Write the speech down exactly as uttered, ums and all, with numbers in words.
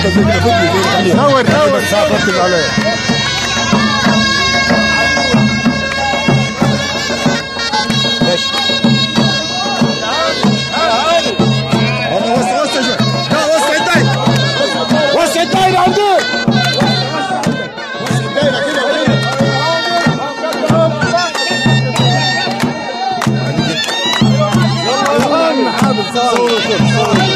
نور نور صافرتك عليه. ماشي. انا وسع وسع شوي. لا وسع الدايره. وسع الدايره عندك. وسع الدايره كده كده. يلا يا محمد صور صور